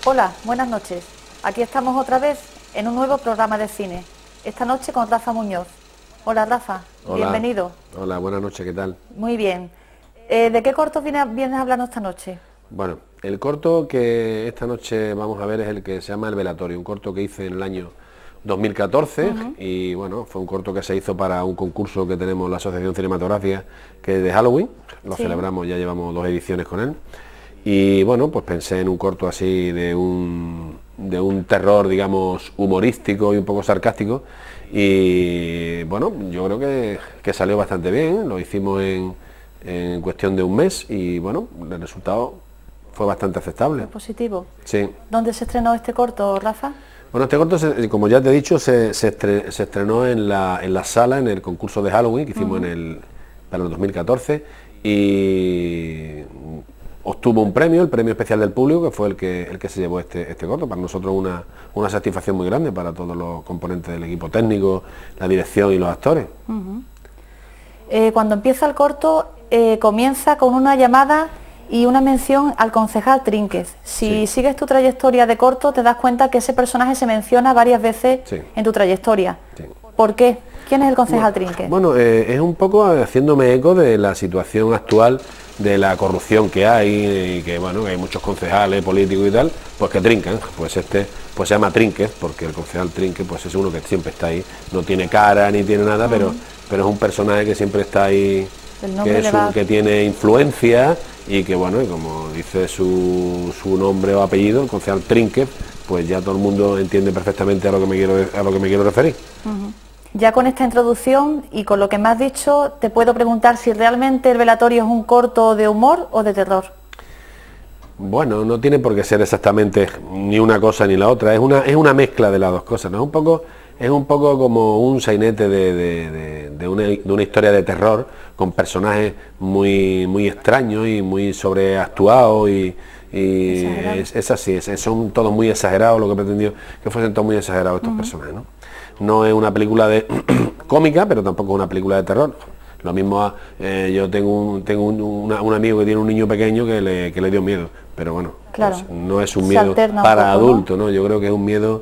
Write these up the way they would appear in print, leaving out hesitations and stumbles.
Hola, buenas noches. Aquí estamos otra vez en un nuevo programa de cine. Esta noche con Rafa Muñoz. Hola Rafa, Hola. Bienvenido. Hola, buenas noches, ¿qué tal? Muy bien. ¿De qué cortos vienes a hablarnos esta noche? Bueno, el corto que esta noche vamos a ver es el que se llama El Velatorio, un corto que hice en el año 2014 y bueno, fue un corto que se hizo para un concurso que tenemos la Asociación Cinematográfica, que es de Halloween, lo celebramos, ya llevamos 2 ediciones con él. Y bueno, pues pensé en un corto así de un terror, digamos, humorístico y un poco sarcástico. Y bueno, yo creo que salió bastante bien, lo hicimos en cuestión de un mes y bueno, el resultado fue bastante aceptable. ¿Es positivo? Sí. ¿Dónde se estrenó este corto, Rafa? Bueno, este corto, como ya te he dicho, se estrenó en la sala, en el concurso de Halloween que hicimos para el 2014 y obtuvo un premio, el premio especial del público, que fue el que se llevó este corto. Para nosotros una satisfacción muy grande, para todos los componentes del equipo técnico, la dirección y los actores. Cuando empieza el corto, comienza con una llamada y una mención al concejal Trínquez. Si sigues tu trayectoria de corto, te das cuenta que ese personaje se menciona varias veces en tu trayectoria. Sí. ¿Por qué? ¿Quién es el concejal Trínquez? Bueno, es un poco haciéndome eco de la situación actual, de la corrupción que hay, y que bueno, que hay muchos concejales políticos y tal, pues que trincan. Pues este pues se llama Trínquez, porque el concejal Trínquez pues es uno que siempre está ahí, no tiene cara ni tiene nada, pero es un personaje que siempre está ahí, que tiene influencia y que bueno, y como dice su nombre o apellido, el concejal Trínquez, pues ya todo el mundo entiende perfectamente a lo que me quiero referir. Ya con esta introducción y con lo que me has dicho, te puedo preguntar si realmente El Velatorio es un corto de humor o de terror. Bueno, no tiene por qué ser exactamente ni una cosa ni la otra, es una mezcla de las dos cosas, ¿no? Es un poco como un sainete de una historia de terror con personajes muy extraños y muy sobreactuados y es así, son todos muy exagerados, lo que pretendió que fuesen todos muy exagerados estos personajes, ¿no? No es una película de cómica, pero tampoco es una película de terror. Lo mismo, yo tengo un amigo que tiene un niño pequeño que le dio miedo, pero bueno, claro, pues no es un miedo para adultos, ¿no? Yo creo que es un miedo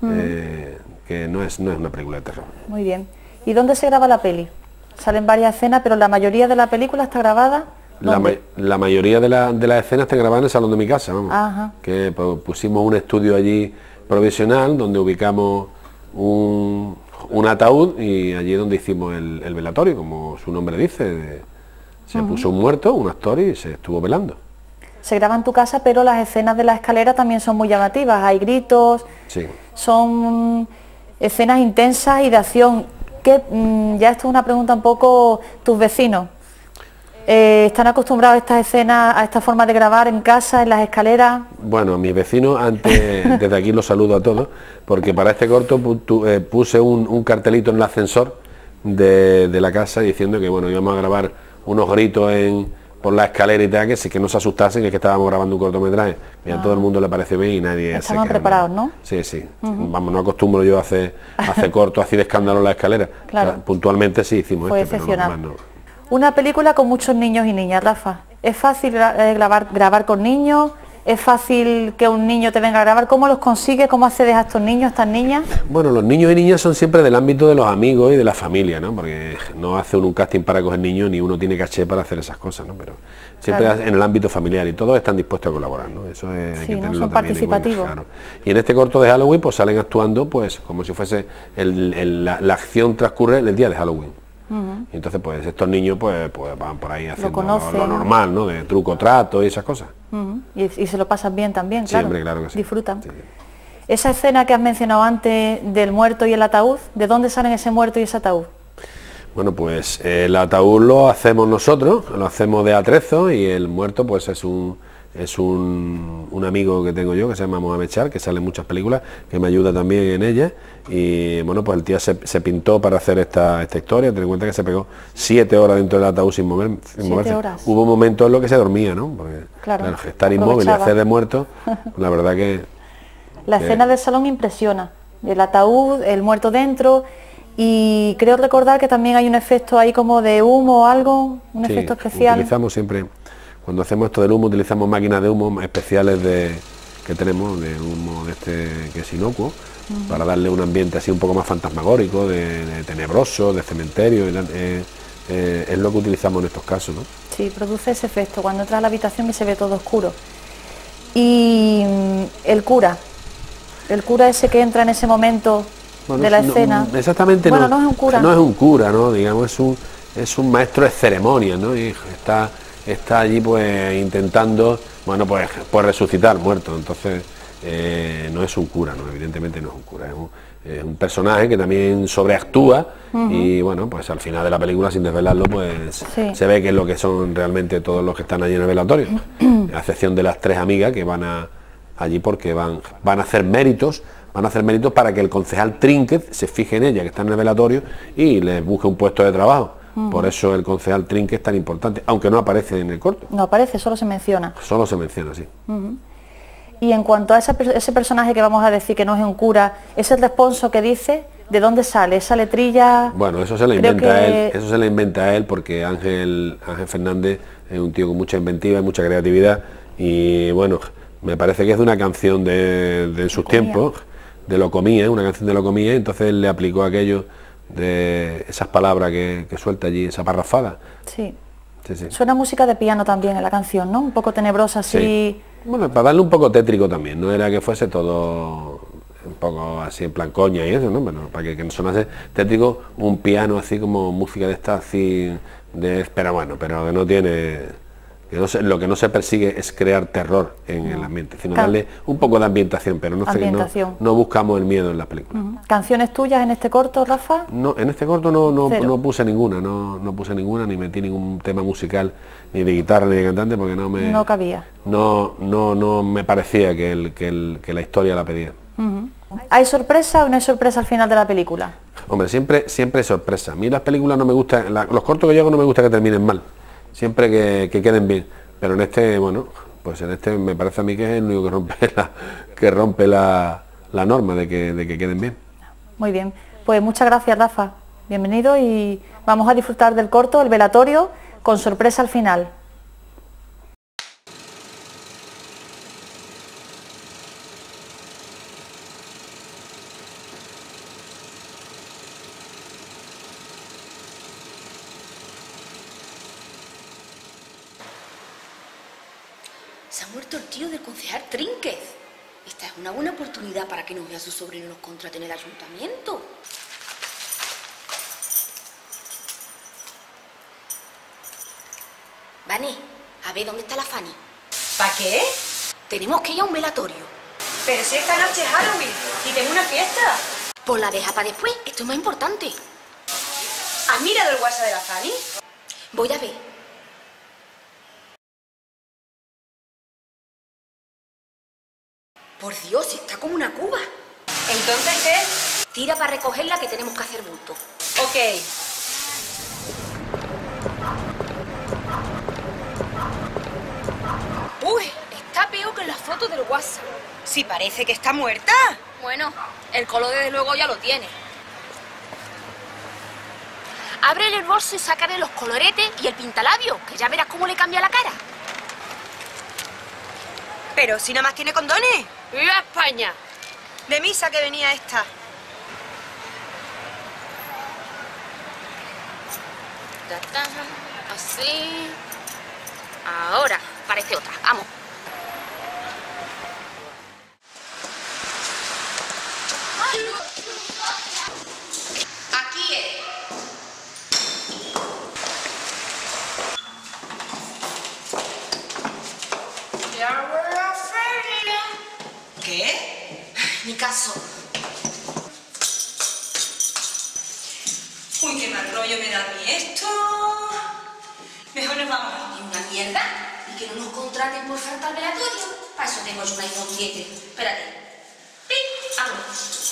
que no es una película de terror. Muy bien. ¿Y dónde se graba la peli? Salen varias escenas, pero la mayoría de la película está grabada. La mayoría de las escenas están grabadas en el salón de mi casa, vamos. Ajá. Que pues, pusimos un estudio allí provisional donde ubicamos un ataúd y allí es donde hicimos el velatorio, como su nombre dice. Se puso un muerto, un actor, y se estuvo velando. Se graba en tu casa, pero las escenas de la escalera también son muy llamativas, hay gritos, son escenas intensas y de acción. Ya esto es una pregunta un poco, tus vecinos, ¿están acostumbrados a estas escenas, a esta forma de grabar en casa, en las escaleras? Bueno, mis vecinos, antes, desde aquí los saludo a todos, porque para este corto puse un cartelito en el ascensor de la casa diciendo que bueno, íbamos a grabar unos gritos por la escalera y tal, que no se asustasen, que es que estábamos grabando un cortometraje. Y a todo el mundo le pareció bien y nadie estaban preparados, ¿no? Sí. Vamos, no acostumbro yo a hacer cortos así de escándalo en la escalera. Claro. O sea, puntualmente sí hicimos Fue excepcional. Pero no. Una película con muchos niños y niñas, Rafa. ¿Es fácil grabar con niños? ¿Es fácil que un niño te venga a grabar? ¿Cómo los consigues? ¿Cómo accedes a estos niños, a estas niñas? Bueno, los niños y niñas son siempre del ámbito de los amigos y de la familia, ¿no? Porque no hace uno un casting para coger niños, ni uno tiene caché para hacer esas cosas, ¿no? Pero siempre en el ámbito familiar y todos están dispuestos a colaborar, ¿no? Eso es, hay que tenerlo son también participativos. Claro. Y en este corto de Halloween pues salen actuando pues como si fuese la acción transcurre el día de Halloween. Y entonces pues estos niños pues van por ahí haciendo lo normal, ¿no? De truco, trato y esas cosas. Y se lo pasan bien también, claro. Siempre, claro que sí. Disfrutan. Sí. Esa escena que has mencionado antes del muerto y el ataúd, ¿de dónde salen ese muerto y ese ataúd? Bueno, pues el ataúd lo hacemos nosotros, lo hacemos de atrezo, y el muerto pues es un amigo que tengo yo que se llama Mohamed Char, que sale en muchas películas, que me ayuda también en ellas. Y bueno, pues el tío se pintó para hacer esta historia. Ten en cuenta que se pegó 7 horas dentro del ataúd sin moverse. 7 horas. Hubo momentos en los que se dormía, ¿no? Porque claro, estar inmóvil y hacer de muerto, la verdad que... La escena del salón impresiona. El ataúd, el muerto dentro, y creo recordar que también hay un efecto ahí como de humo o algo, un efecto especial. Utilizamos siempre, cuando hacemos esto del humo, utilizamos máquinas de humo especiales que tenemos, de humo de este que es inocuo, para darle un ambiente así un poco más fantasmagórico, de tenebroso, de cementerio, es lo que utilizamos en estos casos, ¿no? Sí, produce ese efecto cuando entras a la habitación y se ve todo oscuro. Y el cura ese que entra en ese momento de la escena. Exactamente, bueno, no es un cura. No es un cura, ¿no? Digamos, es un maestro de ceremonias, ¿no? Y está allí pues intentando, bueno, pues resucitar muertos. Entonces no es un cura, ¿no? Evidentemente no es un cura, es un personaje que también sobreactúa y bueno, pues al final de la película, sin desvelarlo, pues se ve que es lo que son realmente todos los que están allí en el velatorio, a excepción de las 3 amigas que van allí porque van a hacer méritos para que el concejal Trínquez se fije en ella, que está en el velatorio, y les busque un puesto de trabajo. Por eso el concejal Trínquez es tan importante, aunque no aparece en el corto. No aparece, solo se menciona. Solo se menciona, sí. Y en cuanto a ese personaje que vamos a decir que no es un cura, ese responso que dice, ¿de dónde sale? ¿Esa letrilla? Bueno, eso se la inventa él, eso se la inventa él porque Ángel Fernández es un tío con mucha inventiva y mucha creatividad, y bueno, me parece que es de una canción de sus tiempos, de Locomía, una canción de Locomía, y entonces él le aplicó aquello de esas palabras que suelta allí, esa parrafada. Sí. Suena música de piano también en la canción, ¿no? Un poco tenebrosa así. Sí. Bueno, para darle un poco tétrico también, no era que fuese todo un poco así en plan coña y eso, ¿no? Bueno, para que sonase tétrico, un piano así como música de esta así pero bueno, pero que no tiene, que no lo que no se persigue es crear terror en el ambiente, sino darle un poco de ambientación, pero no buscamos el miedo en las películas. ¿Canciones tuyas en este corto, Rafa? No, en este corto no puse ninguna, no puse ninguna, ni metí ningún tema musical, ni de guitarra ni de cantante, porque no cabía. No me parecía que la historia la pedía. ¿Hay sorpresa o no hay sorpresa al final de la película? Hombre, siempre hay sorpresa. A mí las películas no me gustan, los cortos que yo hago no me gusta que terminen mal, siempre que queden bien, pero en este, bueno, pues en este me parece a mí que es el único que rompe la norma de que queden bien. Muy bien, pues muchas gracias, Rafa, bienvenido, y vamos a disfrutar del corto, El velatorio, con sorpresa al final. Se ha muerto el tío del concejal Trínquez. Esta es una buena oportunidad para que nos vea su sobrino y nos contrate en el ayuntamiento. Vane, a ver, ¿dónde está la Fanny? ¿Para qué? Tenemos que ir a un velatorio. Pero si esta noche es Halloween y tengo una fiesta. Pues la deja para después, esto es más importante. ¿Has mirado el WhatsApp de la Fanny? Voy a ver. Por Dios, está como una cuba. ¿Entonces qué? Tira para recogerla, que tenemos que hacer bulto. Ok. Uy, está peor que en las fotos del WhatsApp. Sí, parece que está muerta. Bueno, el color desde luego ya lo tiene. Ábrele el bolso y sácale los coloretes y el pintalabios, que ya verás cómo le cambia la cara. Pero si nada más tiene condones. ¡Viva España! De misa que venía esta. Así. Ahora, parece otra. Vamos. Aquí es. ¿Qué? Mi caso. Uy, qué mal rollo me da a mí esto. Mejor nos vamos. ¿Y una mierda? ¿Y que no nos contraten por falta al velatorio? Para eso tengo yo un iPhone 7. Espérate. ¡Pim! ¡Vámonos!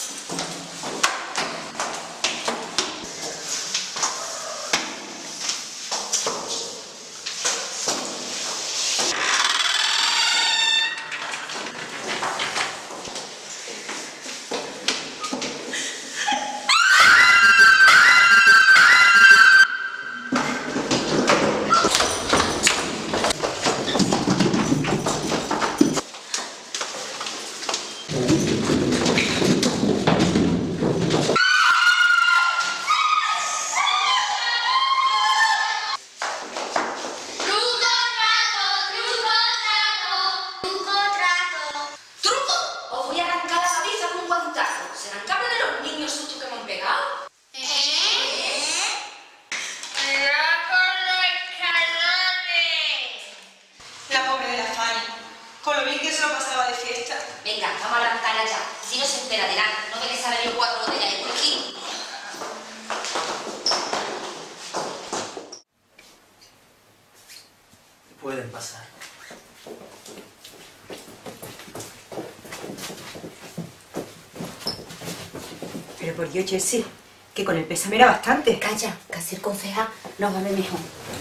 por Dios, Jessie, que con el pésame era bastante. Calla, que así el concejal nos va a ver mejor.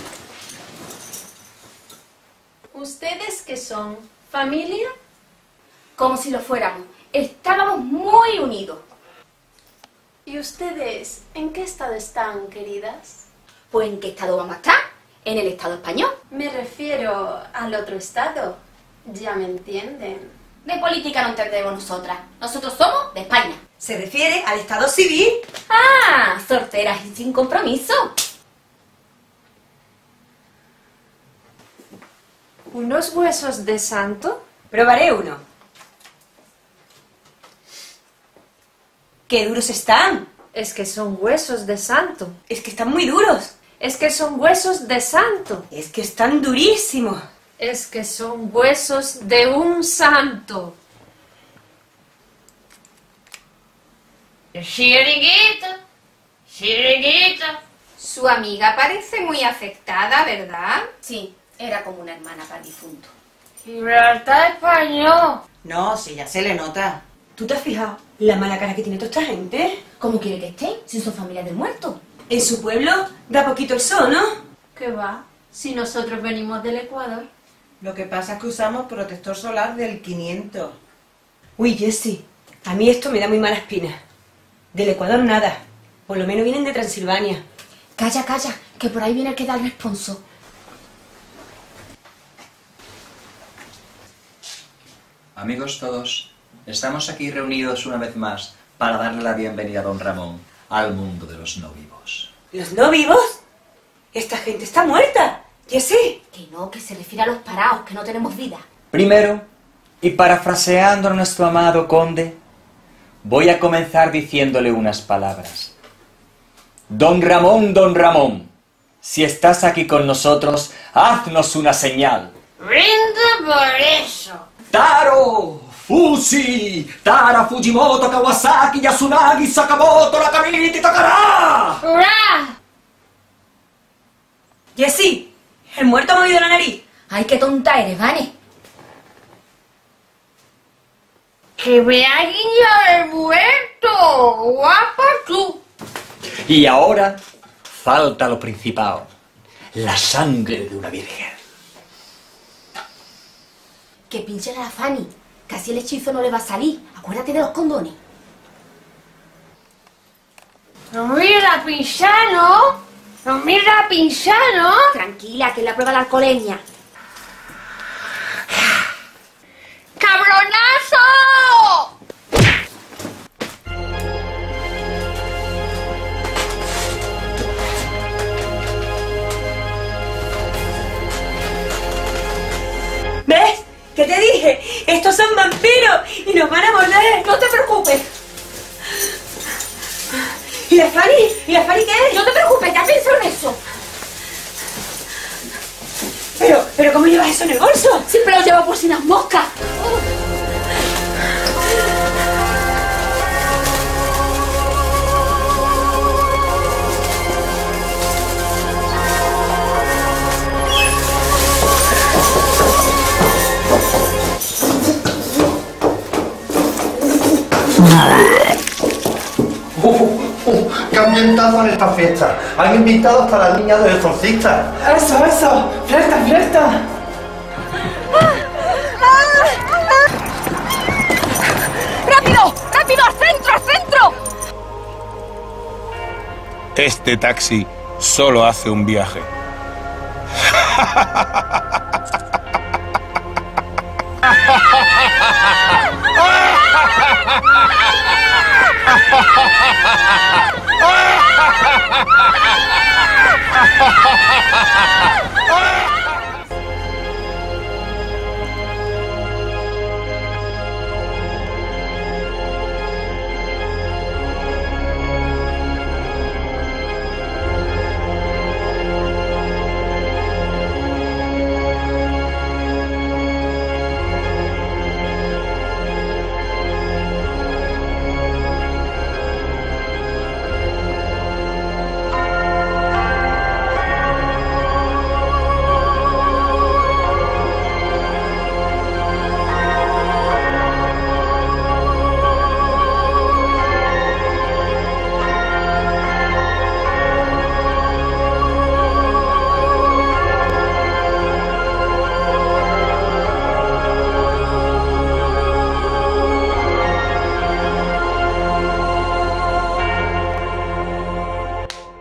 ¿Ustedes qué son? ¿Familia? Como si lo fuéramos. Estábamos muy unidos. ¿Y ustedes en qué estado están, queridas? Pues ¿en qué estado vamos a estar? En el Estado español. Me refiero al otro estado. Ya me entienden. De política no entendemos nosotras. Nosotros somos de España. Se refiere al estado civil. ¡Ah! Sorteras y sin compromiso. ¿Unos huesos de santo? Probaré uno. ¡Qué duros están! Es que son huesos de santo. Es que están muy duros. Es que son huesos de santo. Es que están durísimos. Es que son huesos de un santo. Chiringuita, chiringuita. Su amiga parece muy afectada, ¿verdad? Sí, era como una hermana para el difunto. Gibraltar español. No, si ya se le nota. ¿Tú te has fijado la mala cara que tiene toda esta gente? ¿Cómo quiere que esté? Si son familias del muerto. En su pueblo da poquito el sol, ¿no? ¿Qué va? Si nosotros venimos del Ecuador. Lo que pasa es que usamos protector solar del 500. Uy, Jessie, a mí esto me da muy mala espina. Del Ecuador nada. Por lo menos vienen de Transilvania. Calla, calla, que por ahí viene el que da el responso. Amigos todos, estamos aquí reunidos una vez más para darle la bienvenida a don Ramón al mundo de los no vivos. ¿Los no vivos? Esta gente está muerta. Jessie. Que no, que se refiere a los parados, que no tenemos vida. Primero, y parafraseando a nuestro amado conde, voy a comenzar diciéndole unas palabras. Don Ramón, si estás aquí con nosotros, haznos una señal. Brinda por eso. ¡Taro! ¡Fushi! ¡Tara, Fujimoto, Kawasaki, Yasunagi, Sakamoto, Nakamiti, Takara! ¡Hurra! Jessie, el muerto ha movido la nariz. Ay, qué tonta eres, Vane. ¡Que me ha guiñado el muerto! ¡Guapa tú! Y ahora falta lo principal, la sangre de una virgen. Que pinche a la Fanny, que así el hechizo no le va a salir. Acuérdate de los condones. ¡No mira, Pinzano! ¡No mira, Pinzano! Tranquila, que es la prueba de la alcoholemia. ¡Cabronazo! ¿Ves? ¿Qué te dije? Estos son vampiros y nos van a morder. No te preocupes. ¿Y la Fanny? ¿Y la Fanny qué? No te preocupes, ya pienso en eso. Pero ¿cómo llevas eso en el bolso? Siempre lo llevo por si las moscas. ¡Qué ambientazo en esta fiesta! Han invitado hasta las niñas del exorcista. ¡Eso! ¡Fiesta! ¡Rápido! ¡Rápido! ¡Al centro! ¡Al centro! Este taxi solo hace un viaje.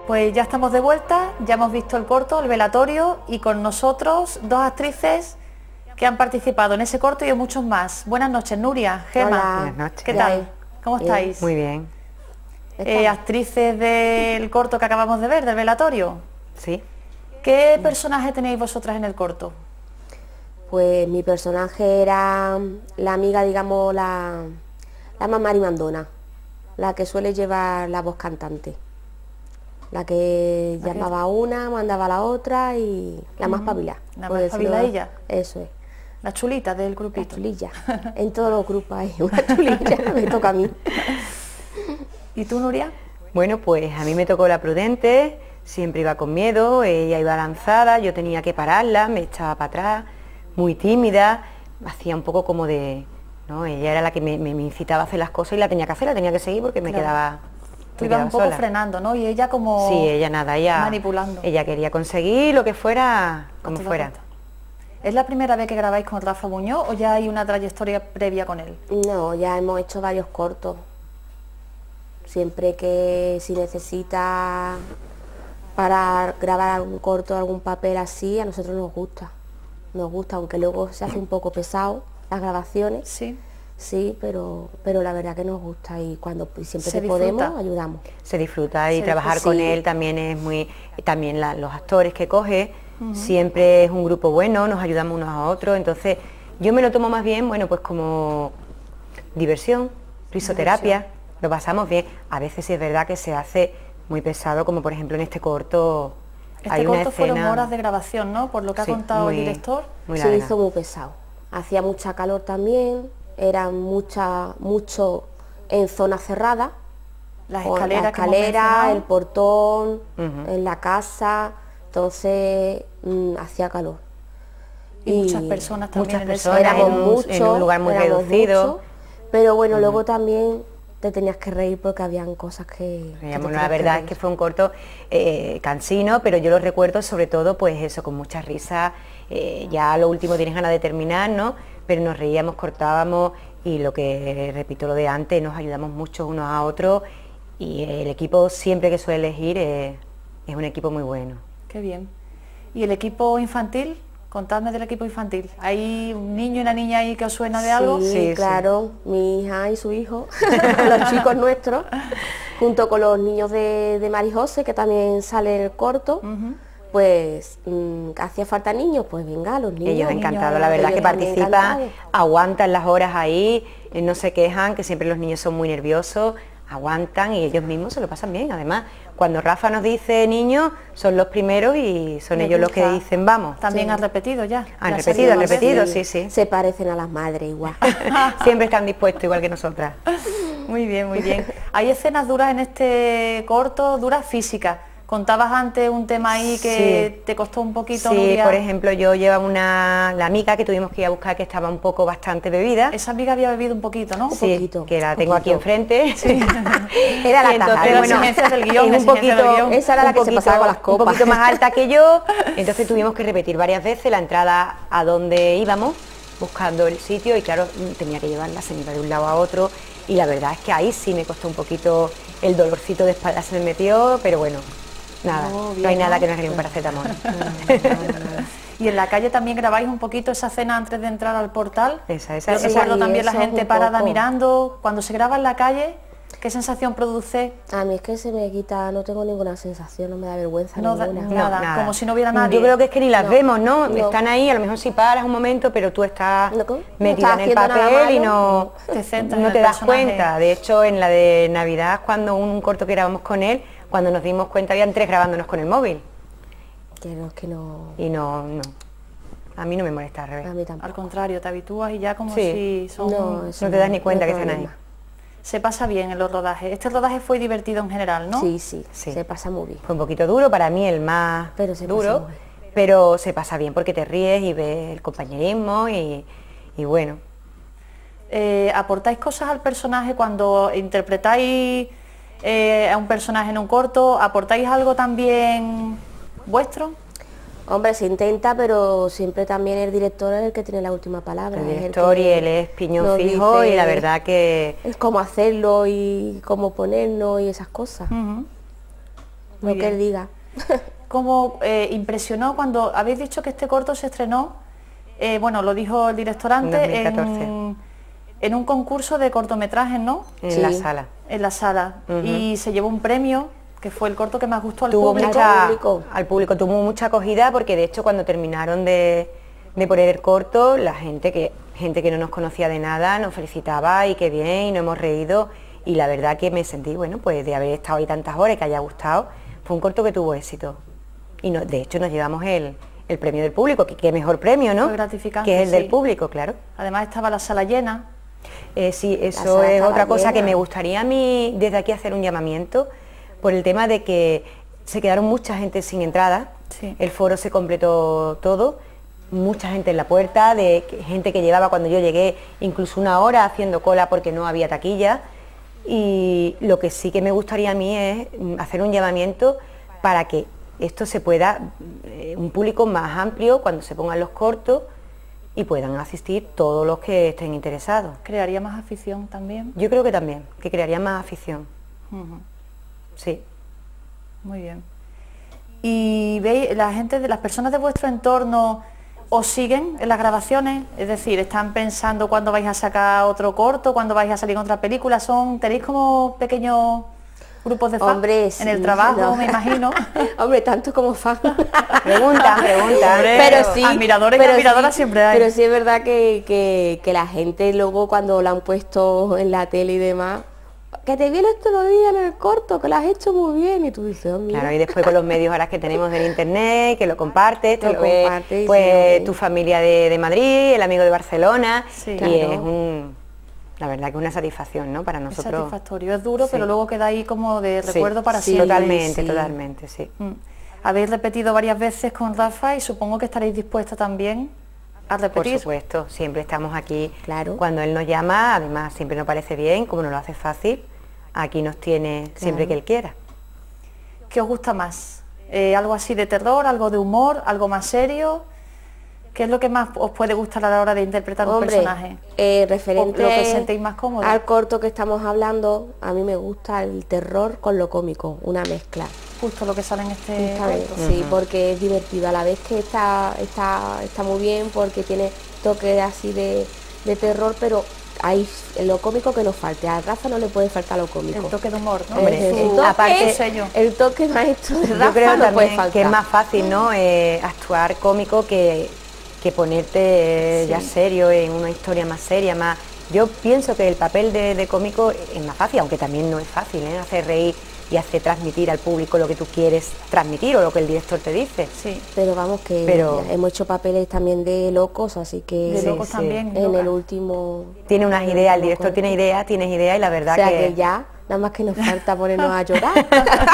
Pues ya estamos de vuelta, ya hemos visto el corto, el velatorio, y con nosotros dos actrices que han participado en ese corto y en muchos más. Buenas noches, Nuria, Gema. Hola. Buenas noches. ¿Qué tal? ¿Cómo estáis? Muy bien. Actrices del corto que acabamos de ver, del velatorio. Sí. ¿Qué personaje tenéis vosotras en el corto? Pues mi personaje era la amiga, digamos, la más marimandona, la que suele llevar la voz cantante. La que llamaba a una, mandaba a la otra y la más pabilá. La más pabiladilla. Eso es. La chulita del grupito. La chulilla. En todos los grupos hay una chulilla, me toca a mí. ¿Y tú, Nuria? Bueno, pues a mí me tocó la prudente, siempre iba con miedo, ella iba lanzada, yo tenía que pararla, me echaba para atrás, muy tímida, hacía un poco como de... ¿no? Ella era la que me incitaba a hacer las cosas y la tenía que hacer, la tenía que seguir porque me quedaba... Tú ibas un poco sola. Frenando, ¿no? Y ella como... Sí, ella nada, ella... manipulando. Ella quería conseguir lo que fuera, como fuera. ¿Es la primera vez que grabáis con Rafa Muñoz o ya hay una trayectoria previa con él? No, ya hemos hecho varios cortos. Siempre que si necesita para grabar algún corto, algún papel así, a nosotros nos gusta. Nos gusta, aunque luego se hace un poco pesado las grabaciones. Sí. Sí, pero la verdad que nos gusta y cuando siempre que disfruta. podemos ayudamos. Se disfruta y trabajar con él también es muy... También los actores que coge, siempre es un grupo bueno, nos ayudamos unos a otros, entonces yo me lo tomo más bien, bueno, pues como diversión, risoterapia, lo pasamos bien. A veces sí es verdad que se hace muy pesado, como por ejemplo en este corto. Este corto fueron horas de grabación, ¿no? Por lo que ha contado el director. Se hizo muy pesado. Hacía mucha calor también, era mucho en zona cerrada. Las la escalera, el portón, en la casa, entonces hacía calor. Y muchas personas también. Muchas personas en un lugar muy reducido. Pero bueno, luego también te tenías que reír porque habían cosas que... Bueno, la verdad es que fue un corto cansino, pero yo lo recuerdo sobre todo pues eso, con mucha risa. Ya lo último tienes ganas de terminar, ¿no? Pero nos reíamos, cortábamos y lo que, repito lo de antes, nos ayudamos mucho unos a otros y el equipo siempre que suele elegir es un equipo muy bueno. Qué bien. ¿Y el equipo infantil? Contadme del equipo infantil. ¿Hay un niño y una niña ahí que os suena de algo? Sí, claro, mi hija y su hijo, los chicos nuestros, junto con los niños de Mari José, que también sale en el corto, pues hacía falta niños, pues venga, los niños. Ellos encantados, la verdad que participan, aguantan las horas ahí, no se quejan, que siempre los niños son muy nerviosos, aguantan y ellos mismos se lo pasan bien. Además, cuando Rafa nos dice niños, son los primeros y son ellos los que dicen vamos. También han repetido ya. Han repetido, sí. Se parecen a las madres igual. Siempre están dispuestos igual que nosotras. Muy bien, muy bien. Hay escenas duras en este corto, duras físicas. Contabas antes un tema ahí que te costó un poquito. Sí, Nuria. Por ejemplo, yo llevaba la amiga que tuvimos que ir a buscar, que estaba un poco bastante bebida. Esa amiga había bebido un poquito, ¿no? Sí, poquito, que la tengo aquí enfrente. Sí. Era la taza. Bueno, del guión, un poquito, esa era la que se pasaba con las copas. Un poquito más alta que yo, entonces tuvimos que repetir varias veces la entrada a donde íbamos, buscando el sitio y claro, tenía que llevarla, se me iba de un lado a otro y la verdad es que ahí sí me costó un poquito, el dolorcito de espalda se me metió, pero bueno. Nada, no hay nada que no haga un paracetamol. Y en la calle también grabáis un poquito esa escena antes de entrar al portal. Esa recuerdo también la gente parada mirando. Cuando se graba en la calle, ¿qué sensación produce? A mí es que se me quita, no tengo ninguna sensación, no me da vergüenza ninguna. Nada, como si no hubiera nadie. Yo creo que es que ni las vemos, ¿no? Están ahí, a lo mejor si paras un momento, pero tú estás metida en el papel y no te das cuenta. De hecho, en la de Navidad, cuando un corto que grabamos con él, cuando nos dimos cuenta habían 3 grabándonos con el móvil. Que no... Y no. A mí no me molesta, al revés. A mí tampoco. Al contrario, te habitúas y ya como si son... No te das ni cuenta que están ahí. Se pasa bien en los rodajes. Este rodaje fue divertido en general, ¿no? Sí, se pasa muy bien. Fue un poquito duro, para mí el más duro, pero se pasa bien porque te ríes y ves el compañerismo y bueno. ¿Aportáis cosas al personaje cuando interpretáis a un personaje en un corto? ¿Aportáis algo también vuestro? Hombre, se intenta, pero siempre también el director es el que tiene la última palabra. El director y él es piñón fijo y la verdad que... Es cómo hacerlo y cómo ponernos y esas cosas. lo que él diga. ¿Cómo impresionó cuando habéis dicho que este corto se estrenó? Bueno, lo dijo el director antes, 2014. En un concurso de cortometrajes, ¿no? En la sala. En la sala. Y se llevó un premio, que fue el corto que más gustó al público. Al público tuvo mucha acogida, porque de hecho cuando terminaron de poner el corto, la gente que no nos conocía de nada nos felicitaba y qué bien, y nos hemos reído, y la verdad que me sentí, bueno, pues de haber estado ahí tantas horas y que haya gustado. Fue un corto que tuvo éxito. Y de hecho nos llevamos el premio del público, que qué mejor premio, ¿no? Fue gratificante, que es el del público, claro. Además estaba la sala llena. Sí, eso es otra cosa que me gustaría a mí desde aquí hacer un llamamiento, por el tema de que se quedaron mucha gente sin entrada, el foro se completó todo, mucha gente en la puerta, gente que llevaba cuando yo llegué incluso una hora haciendo cola porque no había taquilla, y lo que sí que me gustaría a mí es hacer un llamamiento para que esto se pueda, un público más amplio cuando se pongan los cortos, y puedan asistir todos los que estén interesados. ¿Crearía más afición también? Yo creo que también, que crearía más afición. Sí. Muy bien. ¿Y veis, la gente, las personas de vuestro entorno os siguen en las grabaciones? Es decir, ¿están pensando cuándo vais a sacar otro corto, cuándo vais a salir en otra película? ¿Tenéis como pequeños grupos de fans? Hombre, en el trabajo, no. me imagino. Hombre, tanto como fans. Preguntan. Pero sí, admiradores y admiradoras siempre hay. Pero sí es verdad que la gente luego cuando la han puesto en la tele y demás, que te vi el otro día en el corto, que lo has hecho muy bien, y tú dices, oh, mira. Claro, y después con los medios ahora que tenemos del internet, que lo compartes, te lo ve, pues sí, tu familia de Madrid, el amigo de Barcelona, y claro, es la verdad que una satisfacción, ¿no? Para nosotros. Es satisfactorio, es duro, pero luego queda ahí como de recuerdo para siempre. Totalmente, sí. Habéis repetido varias veces con Rafa y supongo que estaréis dispuesta también a repetir. Por supuesto, siempre estamos aquí. Claro. Cuando él nos llama, además siempre nos parece bien, como nos lo hace fácil, aquí nos tiene siempre que él quiera. ¿Qué os gusta más? ¿Algo así de terror, algo de humor, algo más serio? ¿Qué es lo que más os puede gustar a la hora de interpretar un personaje? Referente lo que sentéis más cómodo. Al corto que estamos hablando, a mí me gusta el terror con lo cómico, una mezcla. Justo lo que sale en este corto. Sí, porque es divertido, a la vez que está muy bien, porque tiene toque así de terror, pero hay lo cómico que nos falte. A Rafa no le puede faltar lo cómico. El toque de humor, ¿no? El toque maestro de Rafa. Yo creo no puede también faltar. que es más fácil, ¿no? Actuar cómico que ponerte ya serio en una historia más seria, más. Yo pienso que el papel de cómico es más fácil, aunque también no es fácil, hacer reír y hacer transmitir al público lo que tú quieres transmitir o lo que el director te dice. Sí. Pero vamos, que hemos hecho papeles también de locos, así que de locos también. En el último tiene unas ideas, el director tiene ideas, tienes ideas, y la verdad que ya nada más que nos falta ponernos a llorar.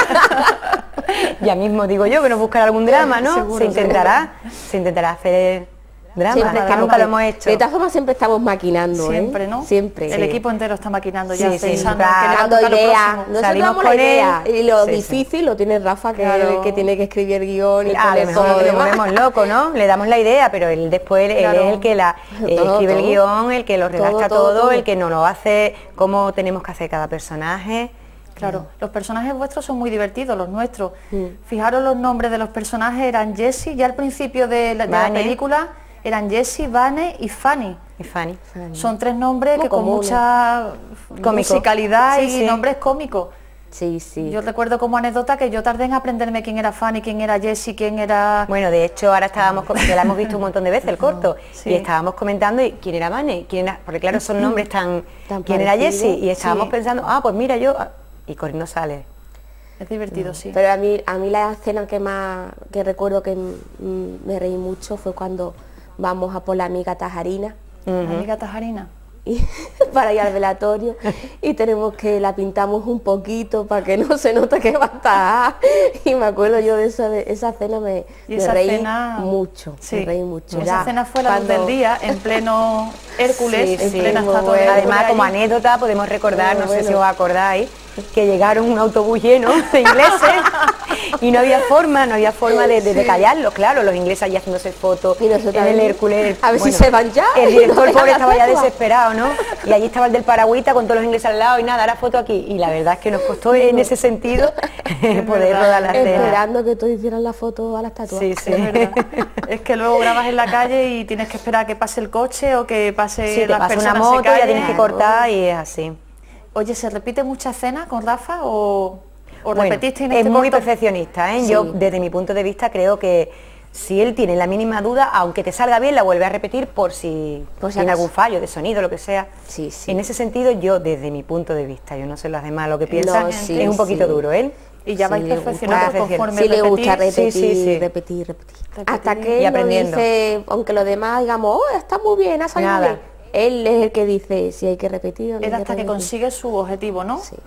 Ya mismo digo yo que nos buscará algún drama, ¿no? Seguro, se intentará hacer drama, que nunca lo hemos hecho. De todas formas siempre estamos maquinando, siempre, ¿no? Siempre. El equipo entero está maquinando ya, pensando dando ideas. Nosotros salimos con idea y lo difícil lo tiene Rafa, que es el que tiene que escribir el guión y a lo mejor lo volvemos loco, ¿no? Le damos la idea, pero él después él es el que escribe el guión, el que lo redacta todo, el que nos lo hace, cómo tenemos que hacer cada personaje. Claro, los personajes vuestros son muy divertidos, los nuestros. Fijaros, los nombres de los personajes eran Jessie, ya al principio de la película eran Jessie, Vane y Fanny. Son tres nombres muy que comunes, con mucha musicalidad y nombres cómicos. Sí, sí. Yo recuerdo como anécdota que yo tardé en aprenderme quién era Fanny, quién era Jessie, quién era... Bueno, de hecho ahora estábamos, que la hemos visto un montón de veces el corto, y estábamos comentando quién era Vane, porque claro, son nombres tan quién era Jessie, y estábamos pensando, pues mira yo... Y corriendo sale. Es divertido, sí. Pero a mí la escena que recuerdo que me reí mucho fue cuando vamos a por la amiga Tajarina. ¿La amiga Tajarina? Para ir al velatorio, y la pintamos un poquito para que no se note que va a estar. Y me acuerdo yo de esa escena, me reí mucho. Sí. Me reí mucho. Esa escena fue la luz del día, en pleno Hércules, en plena estatua de Hércules. Además, como anécdota podemos recordar, no sé si os acordáis, que llegaron un autobús lleno de ingleses Y no había forma de callarlos, claro, los ingleses allí haciéndose fotos en el Hércules. A ver si se van ya. El director pobre estaba ya desesperado, ¿no? Y allí estaba el del paragüita con todos los ingleses al lado y nada, la foto aquí. Y la verdad es que nos costó en ese sentido poder rodar la escena. Esperando que todos hicieran la foto a la estatua. Sí, sí, es verdad. Es que luego grabas en la calle y tienes que esperar a que pase el coche o que pase las personas, una moto, ya tienes que cortar y es así. Oye, ¿se repite mucha escena con Rafa o repetiste en es este muy corto? perfeccionista, ¿eh? Sí. Yo desde mi punto de vista creo que si él tiene la mínima duda, aunque te salga bien, la vuelve a repetir por si tiene algún fallo de sonido, lo que sea. Sí, sí. En ese sentido, yo desde mi punto de vista, yo no sé las demás lo que piensan, es un poquito duro, ¿eh? Y ya vais perfeccionando conforme sí, le gusta repetir, sí. repetir. Hasta que y él no aprendiendo. dice, aunque los demás digamos, oh, está muy bien, ha salido Nada. bien. Él es el que dice si hay que repetir o no. Es hasta que consigue su objetivo, ¿no? Sí.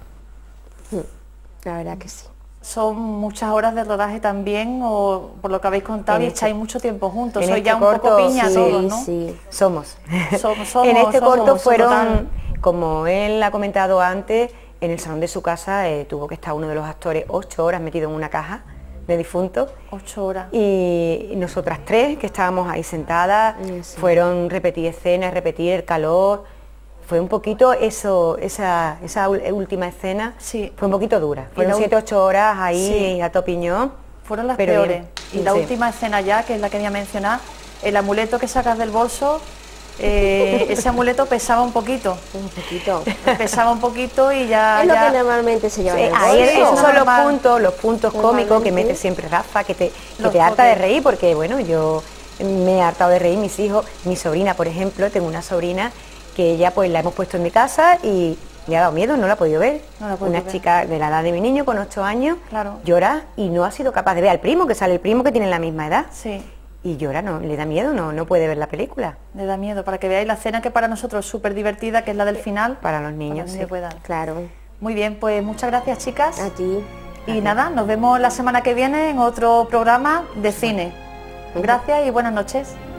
La verdad que sí. Son muchas horas de rodaje también, o por lo que habéis contado, y echáis mucho tiempo juntos. Sois ya un poco piña todos, ¿no? Sí, somos. Somos en este corto somos, fueron, total. como él ha comentado antes, en el salón de su casa tuvo que estar uno de los actores 8 horas metido en una caja de difunto. 8 horas. Y nosotras 3, que estábamos ahí sentadas, fueron repetir escenas, repetir el calor. Fue un poquito eso, esa última escena, fue un poquito dura. Fueron 7-8 horas ahí a topiñón. Fueron las pero peores. bien. Y la última escena ya, que es la que voy a mencionar, el amuleto que sacas del bolso, ese amuleto pesaba un poquito. Pesaba un poquito y ya... Es lo que normalmente se lleva en el ahí bolso. esos son los puntos cómicos que mete siempre Rafa, que te harta de reír, porque bueno, yo me he hartado de reír, mis hijos, mi sobrina, por ejemplo, tengo una sobrina que ella pues la hemos puesto en mi casa y le ha dado miedo, no la ha podido ver. Una chica de la edad de mi niño, con 8 años, llora y no ha sido capaz de ver al primo, que sale el primo que tiene la misma edad. Sí. Y llora, no, le da miedo, no puede ver la película. Le da miedo, para que veáis la escena que para nosotros es súper divertida, que es la del final. Para los niños, sí. Claro. Muy bien, pues muchas gracias, chicas. A ti. Y nada, nos vemos la semana que viene en otro programa de cine. Gracias y buenas noches.